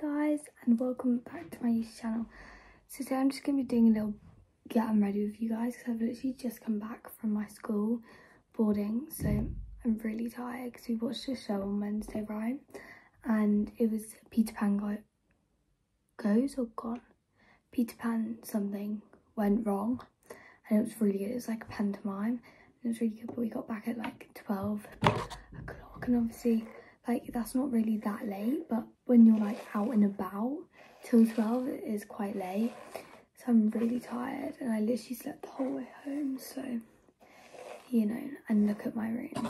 guys, and welcome back to my YouTube channel. So today I'm just going to be doing a little get I'm ready with you guys because I've literally just come back from my school boarding, so I'm really tired because we watched a show on Wednesday, right? And it was Peter Pan goes or gone. Peter Pan something went wrong and it was really good. It was like a pantomime and it was really good, but we got back at like 12 o'clock, and obviously like that's not really that late, but when you're like out and about till 12 it is quite late. So I'm really tired and I literally slept the whole way home, so you know. And look at my room. I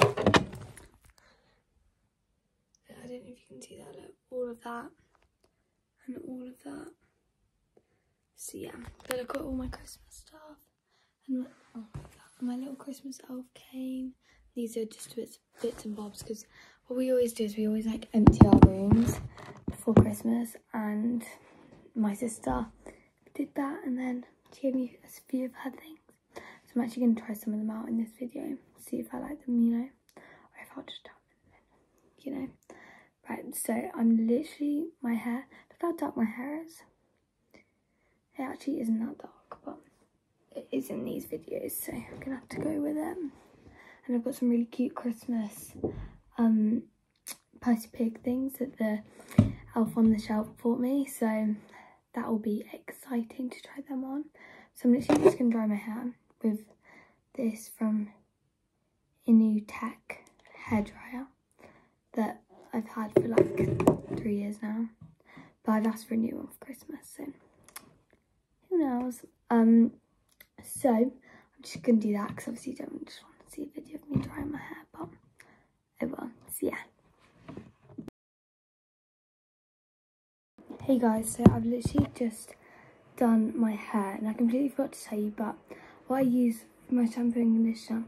don't know if you can see that, look, all of that and all of that. So yeah, but I've got all my Christmas stuff and my little Christmas elf came. These are just bits and bobs, because what we always do is we always like empty our rooms before Christmas, and my sister did that and then she gave me a few of her things. So I'm actually going to try some of them out in this video, see if I like them, you know, or if I'll just tell them, you know. Right, so I'm literally, my hair, look how dark my hair is. It actually isn't that dark, but it is in these videos, so I'm going to have to go with it. And I've got some really cute Christmas Percy Pig things that the elf on the shelf bought me, so that will be exciting to try them on. So I'm literally just going to dry my hair with this from Inu Tech hairdryer that I've had for like 3 years now, but I've asked for a new one for Christmas, so who knows. So I'm just going to do that because obviously you don't just want to see a video of me drying my hair, but I will. So yeah. Hey guys, so I've literally just done my hair and I completely forgot to tell you, but what I use for my shampoo and conditioner,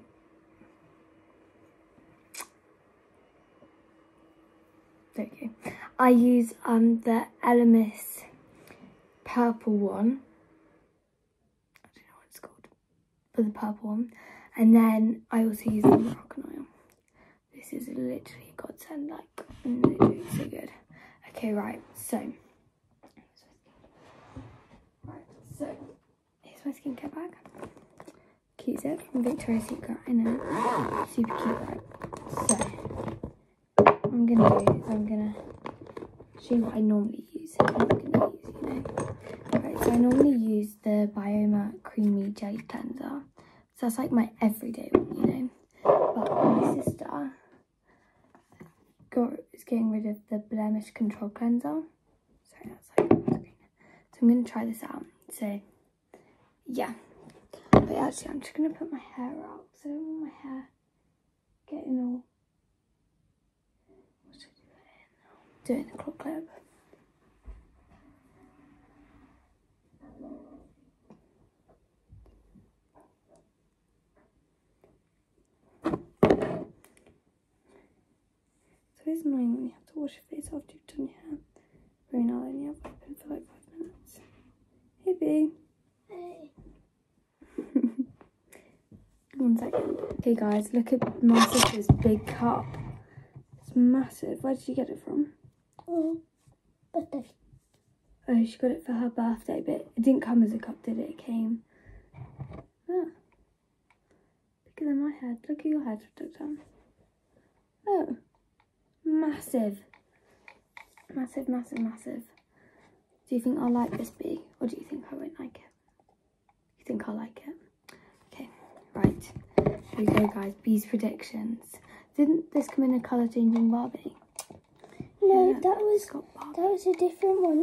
there you go. I use the Elemis purple one. I don't know what it's called, but the purple one. And then I also use the Moroccan oil. This is literally a godsend, like literally so good. Okay, right, so here's my skincare bag. Cute zip from Victoria's Secret. I know, super cute, right? So what I'm gonna do is I'm gonna show you what I normally use. What I'm gonna use, you know. Right, so I normally use the Bioma Creamy Jelly Cleanser. So that's like my everyday one, you know. But my sister is getting rid of the Blemish Control Cleanser. Sorry, that's like on the screen. So I'm gonna try this out. So yeah. But actually I'm just gonna put my hair out because I don't want my hair getting all, what should I do it in? Do it in a clock clip. So it's annoying when you have to wash your face after you've done your hair. Very now I only have open for like 5 minutes. Hey boo. Hey. 1 second. Okay guys, look at my sister's big cup. It's massive. Where did you get it from? Oh, birthday. Oh, she got it for her birthday, but it didn't come as a cup, did it? It came. Ah. Bigger than my head. Look at your head, look down. Oh. Massive. Massive, massive, massive. Do you think I'll like this bee, or do you think I won't like it? You think I'll like it? Okay, right. Here we go guys, Bee's predictions. Didn't this come in a colour changing Barbie? No, yeah, that was a different one.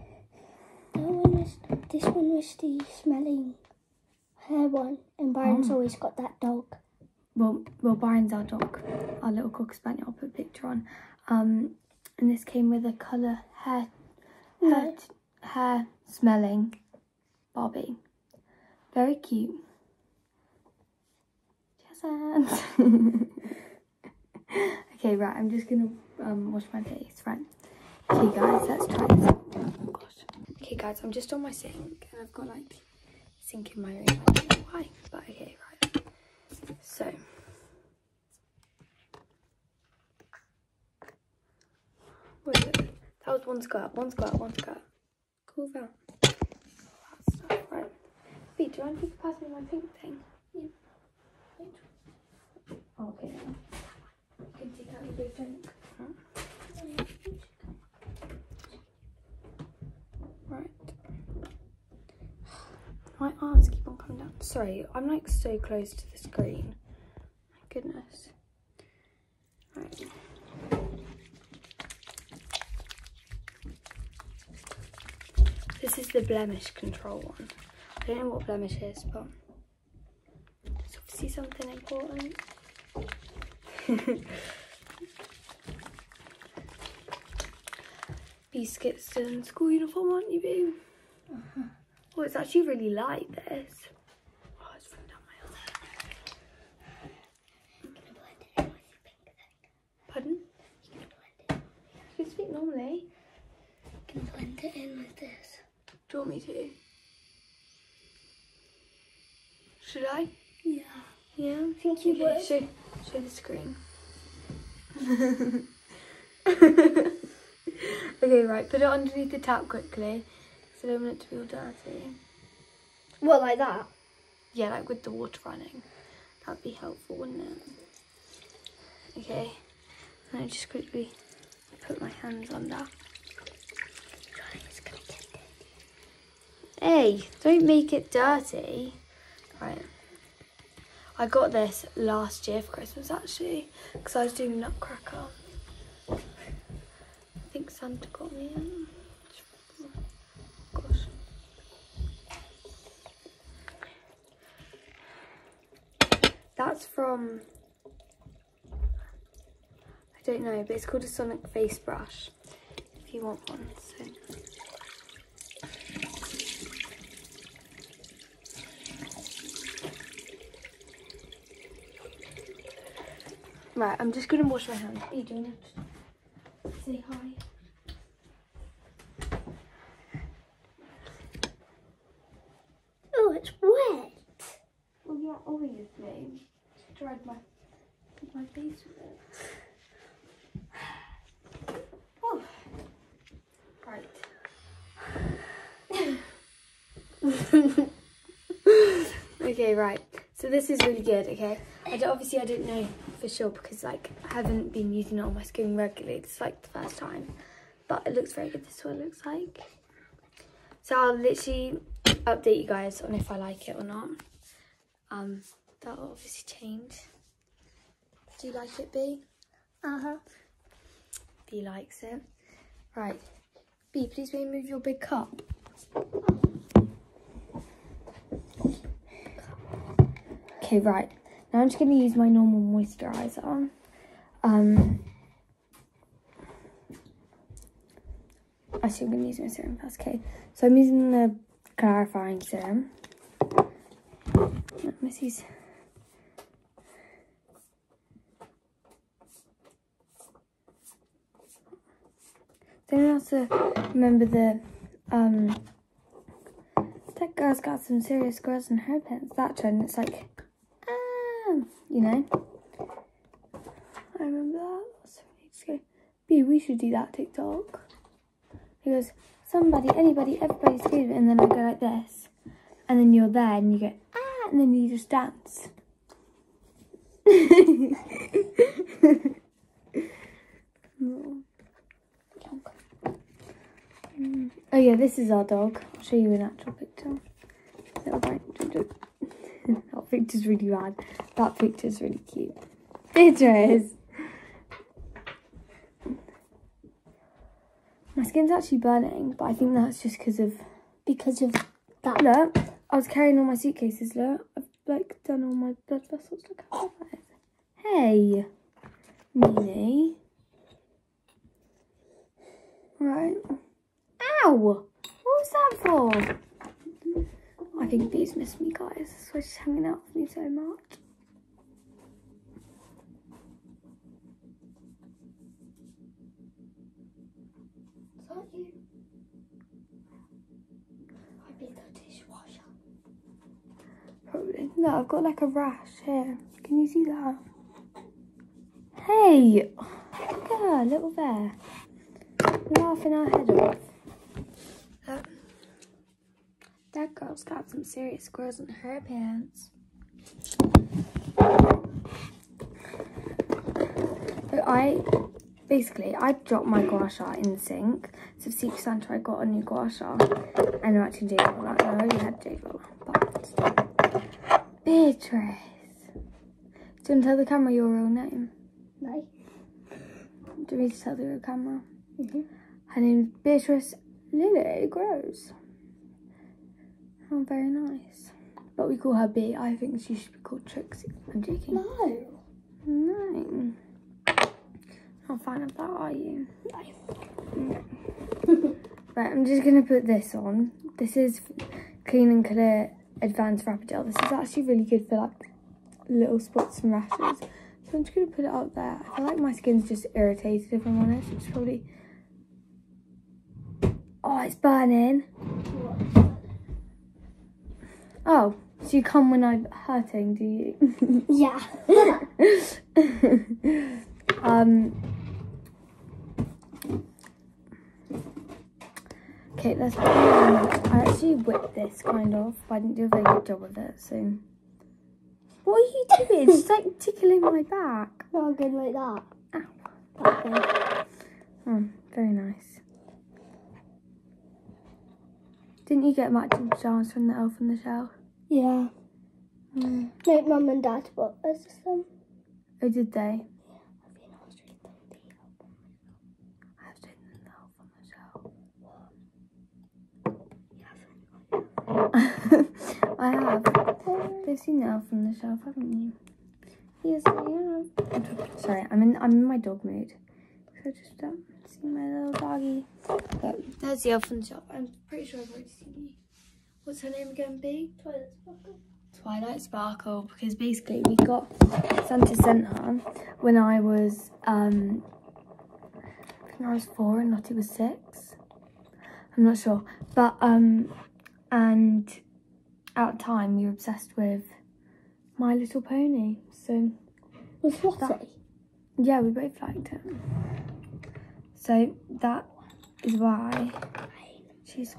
This one was the smelling hair one, and Byron's always got that dog. Well, Byron's our dog, our little cocker spaniel. I'll put a picture on. And this came with a colour hair smelling Barbie. Very cute. Yes. Okay, right. I'm just gonna wash my face. Right. Okay, guys, let's try this out. Oh gosh. Okay, guys, I'm just on my sink and I've got like sink in my room. I don't know why, but okay, right. So. That That was one skirt. Cool that. Right. Wait, do you want to pass me my pink thing? Yeah. Oh, okay. You can take out your big drink. Right. My arms keep on coming down. Sorry, I'm like so close to the screen. My goodness. Right. This is the blemish control one. I don't know what blemish is, but it's obviously something important. B skips still in school uniform, aren't you, babe? Oh, it's actually really light, this. Oh, it's falling down my arm. I'm gonna blend it in with your pink thing. Pardon? You can blend it. You speak normally. You can blend it in with this. Do you want me to? Should I? Yeah. Yeah? I think you would. Show the screen. Okay, right, put it underneath the tap quickly. So I don't want it to be all dirty. What, like that? Yeah, like with the water running. That'd be helpful, wouldn't it? Okay. And I just quickly put my hands on that. Hey, don't make it dirty. Right. I got this last year for Christmas, actually, because I was doing Nutcracker. I think Santa got me it. Gosh. That's from, I don't know, but it's called a Sonic face brush, if you want one. So. Right, I'm just going to wash my hands. What are you doing? Say hi. Oh, it's wet. Well, yeah, obviously. Just dried my face with it. Oh. Right. Okay, right. So this is really good, okay? Obviously I didn't know for sure because like I haven't been using it on my skin regularly. It's like the first time. But it looks very good. This is what it looks like. So I'll literally update you guys on if I like it or not. That'll obviously change. Do you like it, B? Uh-huh. B likes it. Right. B, please may you move your big cup. Okay, right. Now I'm just going to use my normal moisturiser. Actually, I'm going to use my serum first. Okay, so I'm using the clarifying serum. Missy's. Then I also remember the that girl's got some serious girls in her pants. That trend. It's like, you know. I remember that. That's ages ago. B, we should do that TikTok. He goes, somebody, anybody, everybody's good, and then I go like this, and then you're there, and you go and then you just dance. Oh yeah, this is our dog. I'll show you an actual picture. That picture's really bad. That picture's really cute. Beatrice! My skin's actually burning, but I think that's just because of that. Look, I was carrying all my suitcases, look. I've like done all my blood vessels. Look how bad that is. Hey, Nini. Right. Ow! What was that for? I think Bee's missed me, guys. That's why she's hanging out with me so much. Is that you? I'd be the dishwasher. Probably. No, I've got like a rash here. Can you see that? Hey! Look at her, little bear. laughing our head off. That girl's got some serious squirrels in her pants. So I dropped my gua sha in the sink. So for Secret Santa I got a new gua sha. And I'm actually jade roller. I already had jade roller, but still. Beatrice. Do you want to tell the camera your real name? No. Do you want me to tell the real camera? Mm-hmm. Her name's Beatrice Lily Gross. Oh, very nice. But we call her B. I think she should be called Trixie. I'm joking. No. No. Not a fan of that, are you? No. Right, I'm just going to put this on. This is Clean and Clear Advanced Rapid Gel. This is actually really good for like little spots and rashes. So I'm just going to put it up there. I feel like my skin's just irritated, if I'm honest. It's probably... Oh, it's burning. Oh, so you come when I'm hurting, do you? Yeah. Okay, let's put it on. I actually whipped this kind of, but I didn't do a very good job of it, so... What are you doing? It's like tickling my back. Not good like that. Ow. That thing. Oh, very nice. Didn't you get matching pyjamas from the Elf on the Shelf? Yeah. Mm. No, Mum and Dad bought us some. Oh, did they? Yeah. I have seen the Elf on the Shelf. I have. They've seen the Elf on the Shelf, haven't you? Yes, I have. Sorry, I'm in my dog mood. So just see my little doggy. But there's the Elf on the Shelf. I'm pretty sure I've already seen you. What's her name again, B? Twilight Sparkle. Twilight Sparkle, because basically we got Santa sent her when I was I think I was 4 and Lottie was 6. I'm not sure, but and at the time we were obsessed with My Little Pony, so Was Lottie? yeah, we both liked it. So that is why she's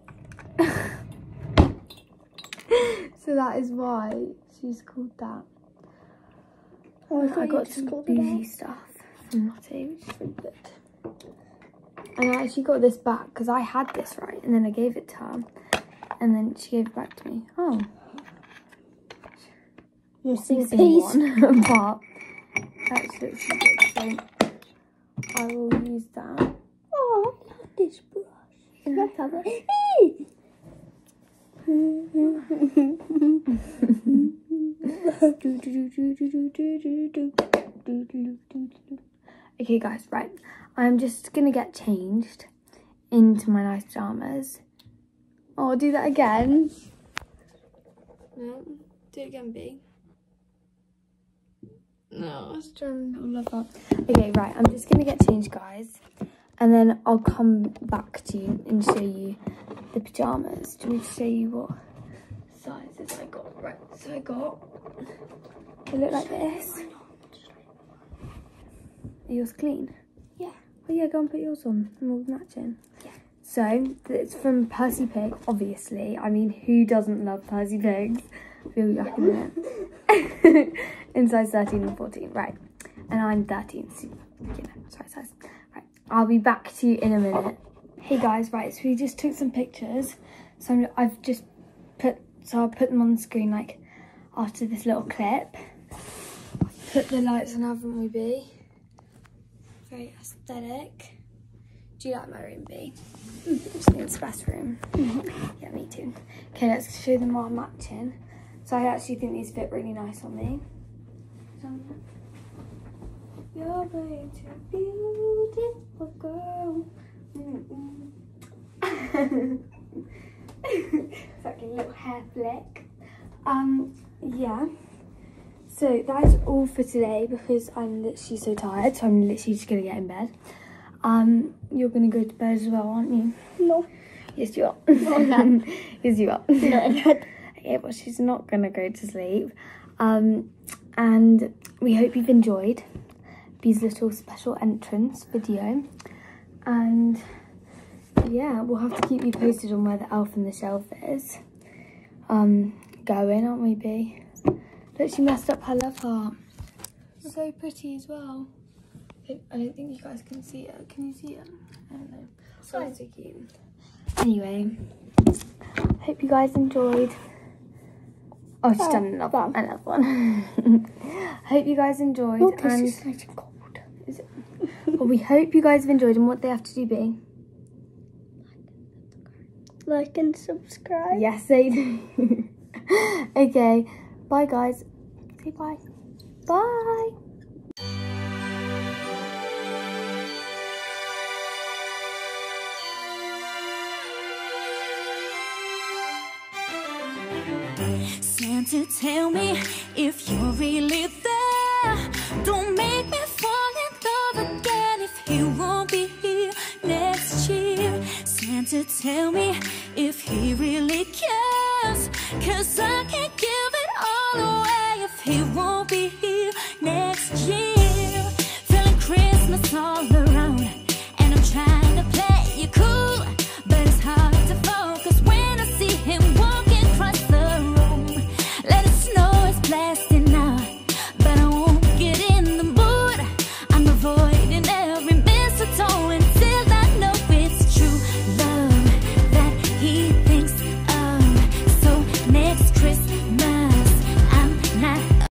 so that is why she's called that. Oh, I got some boozy stuff from Lottie, which is really good. And I actually got this back because I had this, right? And then I gave it to her. And then she gave it back to me. Oh. Missing a Missing piece. one. But that's looks good. So I will use that. Oh, I love this brush. Can I have it? Okay guys, right, I'm just gonna get changed into my nice pajamas. Oh, do that again. No, do it again, B. No, I was trying to love that. Okay, right, I'm just gonna get changed, guys, and then I'll come back to you and show you the pajamas. Do you want me to show you what sizes I got? Right, so they look like this. Are yours clean? Yeah. Oh yeah, go and put yours on and we'll match in. Yeah. So, it's from Percy Pig, obviously. I mean, who doesn't love Percy Pigs? We'll be back in a minute. In size 13 and 14, right. And I'm 13, so, you know, sorry, size. Right, I'll be back to you in a minute. Hey guys, right, so we just took some pictures. So I've just I'll put them on the screen, like, after this little clip. I've put the lights on, haven't we, B? Very aesthetic. Do you like my room, B? I just think it's the best room. Yeah, me too. Okay, let's show them our matching. So I actually think these fit really nice on me. You're way too beautiful, girl. It's like a little hair flick. Yeah. So that is all for today because I'm literally so tired. So I'm literally just gonna get in bed. You're gonna go to bed as well, aren't you? No. Yes, you are. No. Yes, you are. No, I'm not. Okay, well, she's not gonna go to sleep. And we hope you've enjoyed Bee's little special entrance video. And yeah, we'll have to keep you posted on where the elf on the shelf is going, aren't we, B? Look, she messed up her love heart. So pretty as well. I don't think you guys can see it. Can you see it? I don't know. So cute. Anyway, hope you guys enjoyed. Oh, she's done another one. Hope you guys enjoyed. Oh, this is nice and cold. Is it? Well, we hope you guys have enjoyed, and what they have to do, B? Like and subscribe. Yes, they do. Okay, bye guys. Say bye. Bye. Santa, tell me if you're really there. Don't make me fall in love again if he won't be here next year. Santa, tell me if he really cares, 'cause I can't get